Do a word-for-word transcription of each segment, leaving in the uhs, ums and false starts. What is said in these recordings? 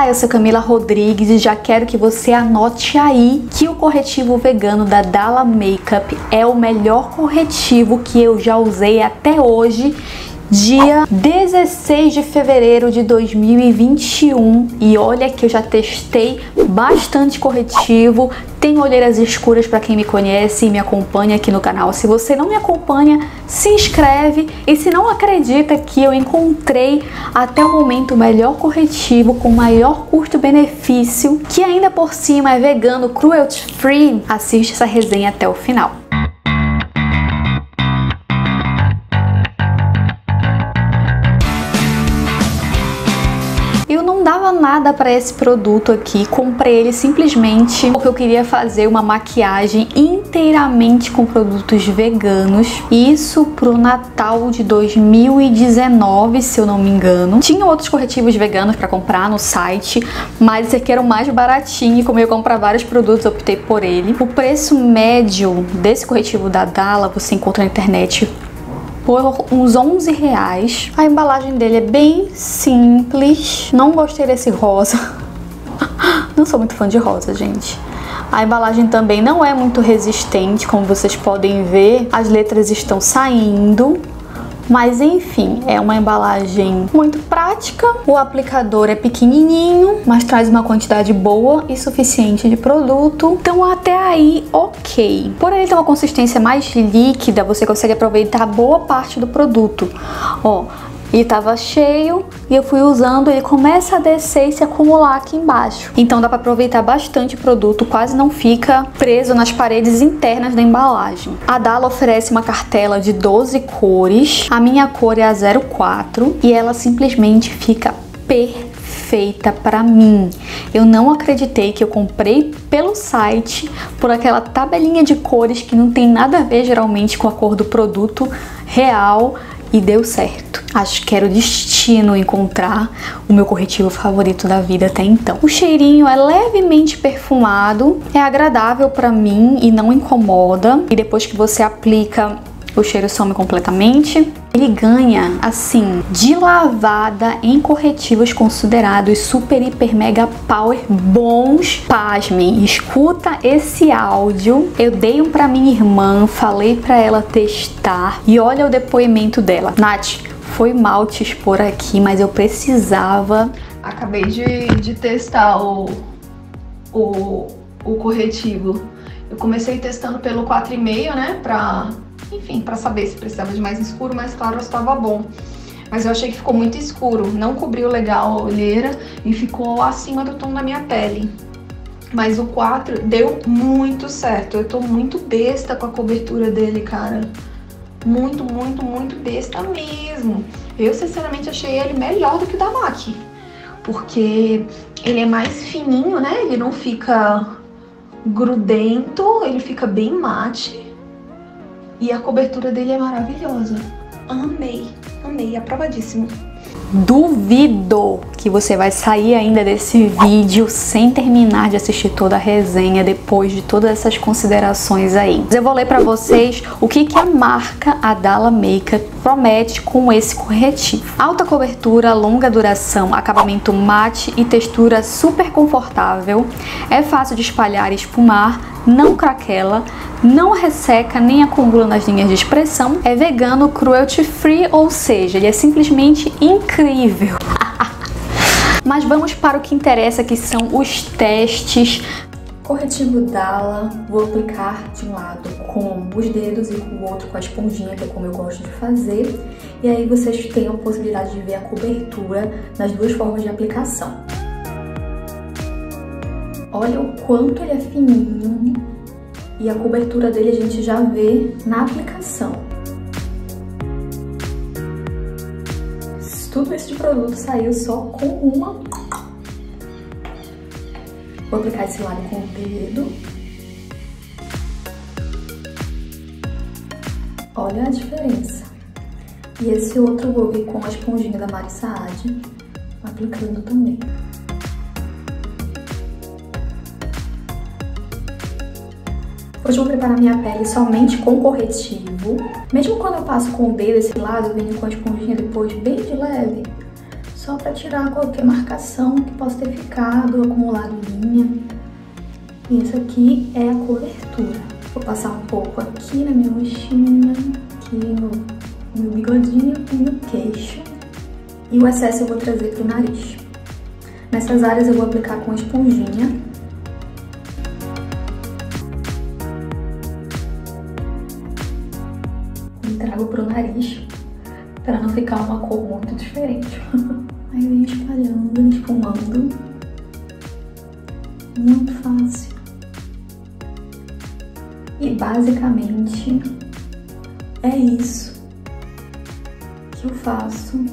Olá, eu sou Camila Rodrigues e já quero que você anote aí que o corretivo vegano da Dalla Makeup é o melhor corretivo que eu já usei até hoje, dia dezesseis de fevereiro de dois mil e vinte e um, e olha que eu já testei bastante corretivo. Tem olheiras escuras para quem me conhece e me acompanha aqui no canal. Se você não me acompanha, se inscreve, e se não acredita que eu encontrei até o momento o melhor corretivo com maior custo-benefício, que ainda por cima é vegano, cruelty free, assiste essa resenha até o final. Eu não dava nada para esse produto aqui, comprei ele simplesmente porque eu queria fazer uma maquiagem inteiramente com produtos veganos. Isso pro Natal de dois mil e dezenove, se eu não me engano. Tinha outros corretivos veganos para comprar no site, mas esse aqui era o mais baratinho e como eu ia comprar vários produtos, optei por ele. O preço médio desse corretivo da Dalla você encontra na internet por uns onze reais. A embalagem dele é bem simples. Não gostei desse rosa. Não sou muito fã de rosa, gente. A embalagem também não é muito resistente, como vocês podem ver. As letras estão saindo. Mas enfim, é uma embalagem muito prática. O aplicador é pequenininho, mas traz uma quantidade boa e suficiente de produto. Então até aí, ok. Por ele ter uma consistência mais líquida, você consegue aproveitar boa parte do produto. Ó, ele tava cheio e eu fui usando, ele começa a descer e se acumular aqui embaixo. Então dá para aproveitar bastante o produto, quase não fica preso nas paredes internas da embalagem. A Dalla oferece uma cartela de doze cores, a minha cor é a zero quatro e ela simplesmente fica perfeita para mim. Eu não acreditei que eu comprei pelo site por aquela tabelinha de cores que não tem nada a ver geralmente com a cor do produto real. E deu certo. Acho que era o destino encontrar o meu corretivo favorito da vida até então. O cheirinho é levemente perfumado, é agradável pra mim e não incomoda. E depois que você aplica, o cheiro some completamente. Ele ganha, assim, de lavada em corretivos considerados super, hiper, mega power bons. Pasmem, escuta esse áudio. Eu dei um pra minha irmã, falei pra ela testar e olha o depoimento dela. Nath, foi mal te expor aqui, mas eu precisava. Acabei de, de testar o, o, o corretivo. Eu comecei testando pelo quatro e meio, né, pra... enfim, pra saber se precisava de mais escuro, mas claro, estava bom. Mas eu achei que ficou muito escuro, não cobriu legal a olheira e ficou acima do tom da minha pele. Mas o quatro deu muito certo, eu tô muito besta com a cobertura dele, cara. Muito, muito, muito besta mesmo. Eu, sinceramente, achei ele melhor do que o da M A C, porque ele é mais fininho, né? Ele não fica grudento, ele fica bem mate. E a cobertura dele é maravilhosa. Amei, amei, aprovadíssimo. Duvido que você vai sair ainda desse vídeo sem terminar de assistir toda a resenha depois de todas essas considerações aí. Eu vou ler pra vocês o que, que a marca, a Dalla Makeup, promete com esse corretivo. Alta cobertura, longa duração, acabamento mate e textura super confortável. É fácil de espalhar e esfumar, não craquela, não resseca nem acumula nas linhas de expressão. É vegano, cruelty free, ou seja, ele é simplesmente incrível. Mas vamos para o que interessa, que são os testes. Corretivo Dalla, vou aplicar de um lado com os dedos e com o outro com a esponjinha, que é como eu gosto de fazer. E aí vocês têm a possibilidade de ver a cobertura nas duas formas de aplicação. Olha o quanto ele é fininho e a cobertura dele a gente já vê na aplicação. Tudo isso de produto saiu só com uma. Vou aplicar esse lado com o dedo. Olha a diferença. E esse outro eu vou vir com a esponjinha da Mari Saad, aplicando também. Hoje eu vou preparar minha pele somente com corretivo. Mesmo quando eu passo com o dedo esse lado, eu venho com a esponjinha depois bem de leve, só pra tirar qualquer marcação que possa ter ficado. modificado, acumulado linha. E essa aqui é a cobertura. Vou passar um pouco aqui na minha bochina, aqui no meu bigodinho e no queixo. E o excesso eu vou trazer pro nariz. Nessas áreas eu vou aplicar com esponjinha. E trago pro nariz, para não ficar uma cor muito diferente. Aí vem espalhando, esfumando. Muito fácil. E basicamente é isso que eu faço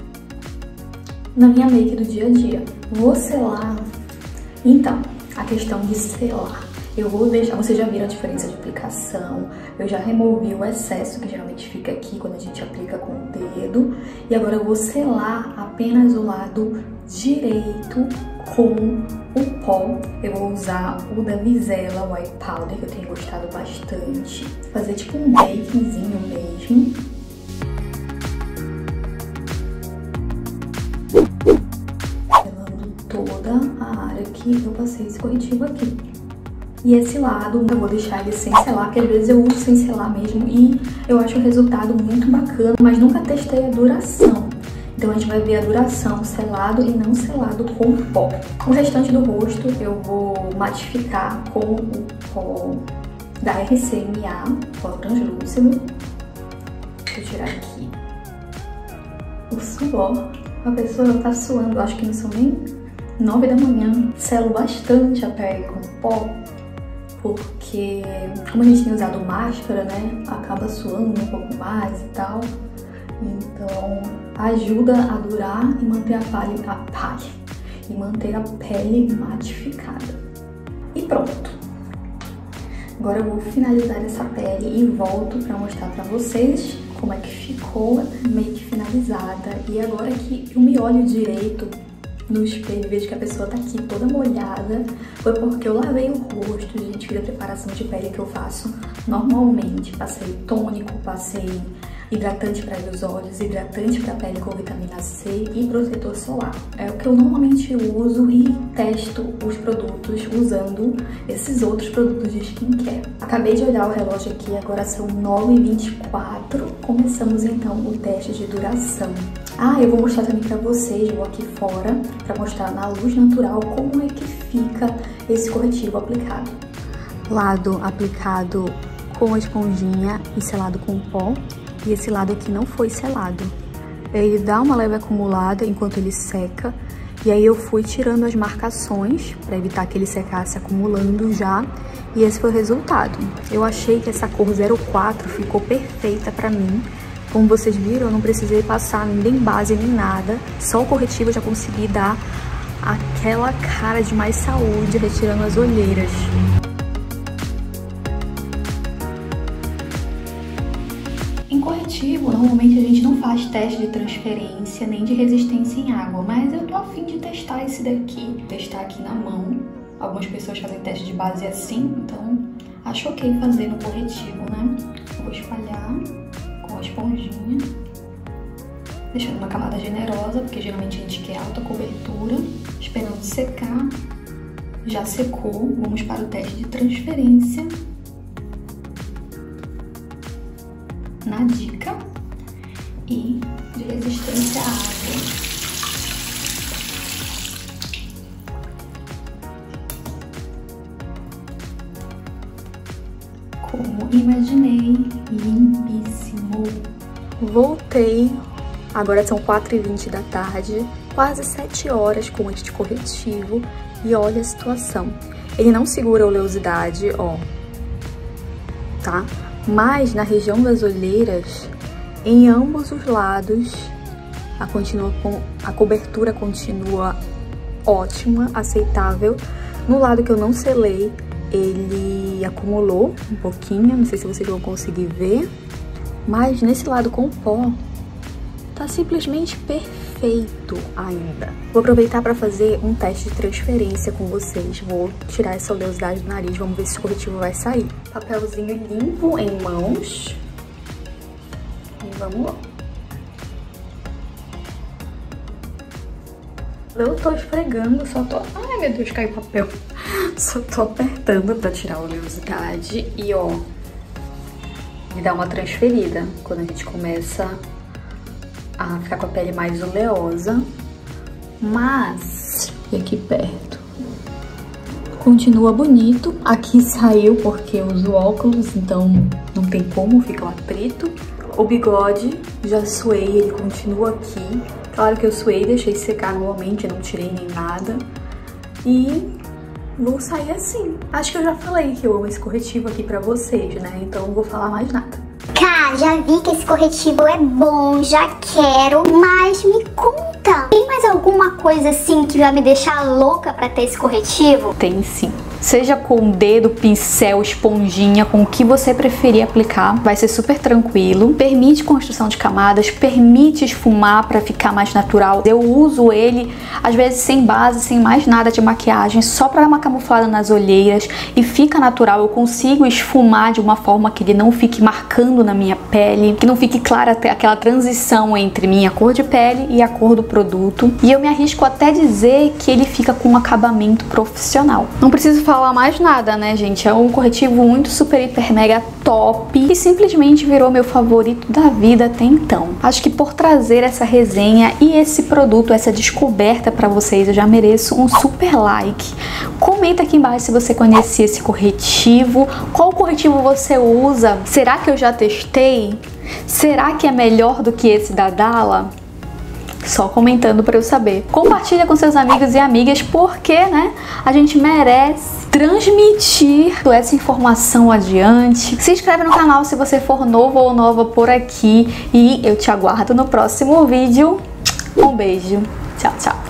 na minha make do dia a dia. Vou selar. Então, a questão de selar, eu vou deixar, vocês já viram a diferença de aplicação, eu já removi o excesso que geralmente fica aqui quando a gente aplica com o dedo, e agora eu vou selar apenas o lado direito com o pó. Eu vou usar o da Vizela White Powder, que eu tenho gostado bastante, fazer tipo um bakezinho mesmo. Selando toda a área que eu passei esse corretivo aqui. E esse lado eu vou deixar ele sem selar, porque às vezes eu uso sem selar mesmo e eu acho o resultado muito bacana, mas nunca testei a duração. Então a gente vai ver a duração selado e não selado com pó. O restante do rosto eu vou matificar com o pó da R C M A, pó translúcido. Deixa eu tirar aqui o suor. A pessoa tá suando, acho que não são nem nove da manhã. Selo bastante a pele com pó, porque como a gente tem usado máscara, né, acaba suando um pouco mais e tal. Então ajuda a durar e manter a pele, a pele e manter a pele matificada. E pronto. Agora eu vou finalizar essa pele e volto para mostrar para vocês como é que ficou a make finalizada. E agora que eu me olho direito no espelho e vejo que a pessoa tá aqui toda molhada, foi porque eu lavei o rosto, gente, fiz a preparação de pele que eu faço normalmente. Passei tônico, passei hidratante para os olhos, hidratante para a pele com vitamina C e protetor solar. É o que eu normalmente uso e testo os produtos usando esses outros produtos de skincare. Acabei de olhar o relógio aqui, agora são nove e vinte e quatro. Começamos então o teste de duração. Ah, eu vou mostrar também para vocês, vou aqui fora, para mostrar na luz natural como é que fica esse corretivo aplicado. Lado aplicado com a esponjinha e selado com pó. E esse lado aqui não foi selado. Ele dá uma leve acumulada enquanto ele seca. E aí eu fui tirando as marcações para evitar que ele secasse acumulando já. E esse foi o resultado. Eu achei que essa cor zero quatro ficou perfeita pra mim. Como vocês viram, eu não precisei passar nem base nem nada. Só o corretivo eu já consegui dar aquela cara de mais saúde, retirando as olheiras. Em corretivo, normalmente a gente não faz teste de transferência nem de resistência em água, mas eu tô a fim de testar esse daqui, testar aqui na mão. Algumas pessoas fazem teste de base assim, então acho ok fazer no corretivo, né? Vou espalhar com a esponjinha, deixando uma camada generosa, porque geralmente a gente quer alta cobertura, esperando secar. Já secou, vamos para o teste de transferência. Na dica e de resistência à água. Como imaginei, limpíssimo. Voltei, agora são quatro e vinte da tarde, quase sete horas com este corretivo e olha a situação. Ele não segura a oleosidade, ó, tá? Mas na região das olheiras, em ambos os lados, a, continua, a cobertura continua ótima, aceitável. No lado que eu não selei, ele acumulou um pouquinho, não sei se vocês vão conseguir ver. Mas nesse lado com pó, tá simplesmente perfeito ainda. Vou aproveitar para fazer um teste de transferência com vocês. Vou tirar essa oleosidade do nariz, vamos ver se o corretivo vai sair. Papelzinho limpo em mãos. E vamos lá. Eu tô esfregando, só tô... Ai, meu Deus, caiu papel. Só tô apertando pra tirar a oleosidade e, ó, me dá uma transferida quando a gente começa a ficar com a pele mais oleosa. Mas, aqui perto, continua bonito. Aqui saiu porque eu uso óculos, então não tem como, fica um atrito. O bigode, já suei, ele continua aqui. Claro que eu suei, deixei secar normalmente, não tirei nem nada. E vou sair assim. Acho que eu já falei que eu amo esse corretivo aqui pra vocês, né? Então não vou falar mais nada. Cá, já vi que esse corretivo é bom, já quero, mas me conta, tem mais alguma coisa assim que vai me deixar louca pra ter esse corretivo? Tem sim. Seja com dedo, pincel, esponjinha, com o que você preferir aplicar, vai ser super tranquilo. Permite construção de camadas, permite esfumar para ficar mais natural. Eu uso ele, às vezes, sem base, sem mais nada de maquiagem, só para dar uma camuflada nas olheiras e fica natural. Eu consigo esfumar de uma forma que ele não fique marcando na minha pele, que não fique clara até aquela transição entre minha cor de pele e a cor do produto. E eu me arrisco até dizer que ele fica com um acabamento profissional. Não preciso falar mais nada, né, gente? É um corretivo muito super, hiper, mega top e simplesmente virou meu favorito da vida até então. Acho que por trazer essa resenha e esse produto, essa descoberta pra vocês, eu já mereço um super like. Comenta aqui embaixo se você conhecia esse corretivo, qual corretivo você usa, será que eu já testei? Será que é melhor do que esse da Dalla? Só comentando para eu saber. Compartilha com seus amigos e amigas, porque, né, a gente merece transmitir essa informação adiante. Se inscreve no canal se você for novo ou nova por aqui e eu te aguardo no próximo vídeo. Um beijo. Tchau, tchau.